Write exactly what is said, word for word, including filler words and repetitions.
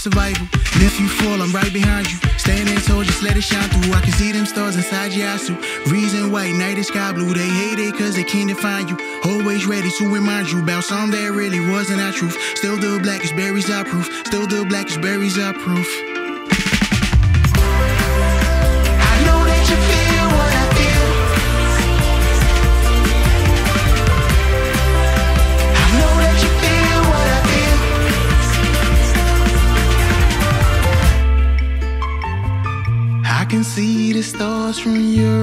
survival. And if you fall, I'm right behind you. Standing tall, just let it shine through. I can see them stars inside your eyes too. Reason white, night is sky blue. They hate it cause they can't define you. Always ready to remind you about something that really wasn't our truth. Still the blackest berries are proof. Still the blackest berries are proof. I know that you feel what I feel. I know that you feel what I feel. I can see the stars from your